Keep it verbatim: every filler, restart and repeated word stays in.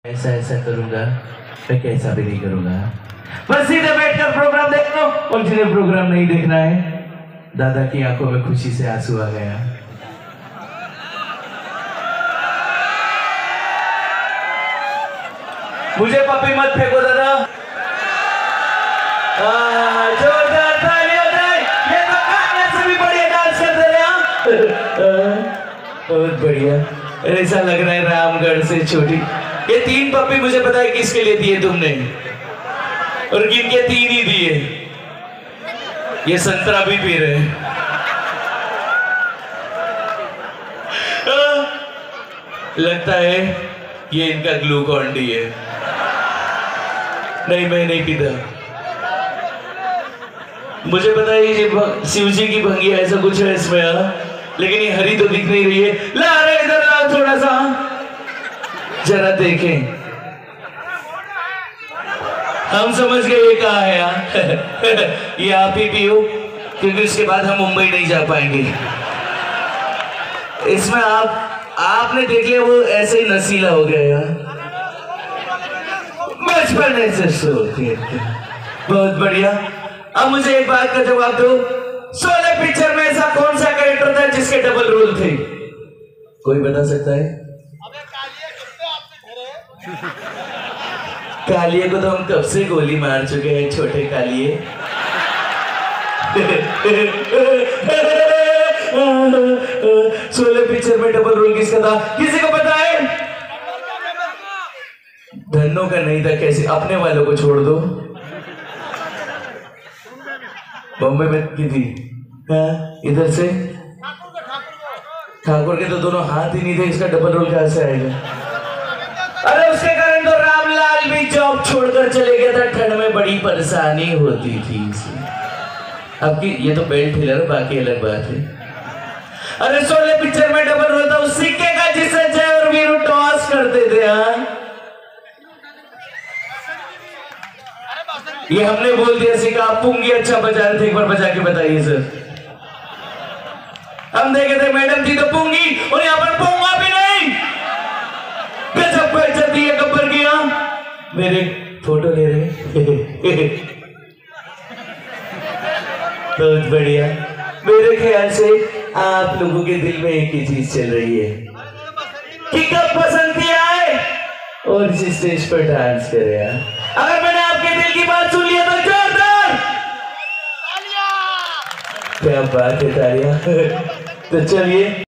ऐसा ऐसा करूंगा, मैं कैसा भी नहीं करूंगा। बस सीधे बैठकर प्रोग्राम देख लो, और जिन्हें प्रोग्राम नहीं देखना है, दादा की आंखों में खुशी से आंसू आ गया। मुझे पपी मत फेंको दादा। जोरदार तालियां बजाएं, ये तो कान्या से भी बढ़िया डांस करते रहे। बहुत बढ़िया। ऐसा लग रहा है रामगढ़ से छोटी। ये तीन पप्पी मुझे पता है किसके लिए दिए तुमने, और गिन के तीन ही दिए। ये संतरा भी पी रहे हैं। लगता है ये इनका ग्लूकॉन डी है। नहीं, मैं नहीं पीता। मुझे पता है ये शिव जी की भंगी है, ऐसा कुछ है इसमें, लेकिन ये हरी तो दिख नहीं रही है। ला रहे इधर ला थोड़ा सा, जरा देखें। हम समझ गए ये कहाँ है यार। ये आप ही पियो, क्योंकि उसके बाद हम मुंबई नहीं जा पाएंगे। इसमें आप आपने देख लिया, वो ऐसे ही नशीला हो गया यार, बचपन ऐसे सो बहुत बढ़िया। अब मुझे एक बात का जवाब दो, शोले पिक्चर में ऐसा कौन सा कैरेक्टर था जिसके डबल रोल थे? कोई बता सकता है? अबे कालिया कितने आपके घर है? कालिए को तो हम कब से गोली मार चुके हैं, छोटे कालिए। शोले पिक्चर में डबल रोल किसका था? किसी को पता है? धन्नो का नहीं था। कैसे? अपने वालों को छोड़ दो। बॉम्बे में की थी। इधर से ठाकुर के तो दोनों हाथ ही नहीं थे, इसका डबल रोल कहां से आएगा? अरे उसके कारण तो रामलाल भी जॉब छोड़कर चले गया था, ठंड में बड़ी परेशानी होती थी इसे। अब की ये तो बेल्ट हिला रहा, बाकी अलग बात है। अरे शोले पिक्चर में डबल रोल था उस सिक्के का जिसे जय और वीरू टॉस करते थे। हाँ, ये हमने बोल दिया सिक्का। आप पुंगी अच्छा बजा रहे थे, एक बार बजा के बताइए सर। हम देखे थे मैडम थी तो पुंगी, और यहाँ पर पुंगा भी नहीं। गजब बेइज्जती है गब्बर की। हाँ, मेरे फोटो ले रहे। बहुत बढ़िया। मेरे ख्याल से आप लोगों के दिल में एक ही चीज चल रही है कि कब पसंद किया है और इस स्टेज पर डांस करे। अगर मैंने आपके दिल की बात सुन लिया तो जोरदार तालियां। क्या बात है तालियां। तो चलिए।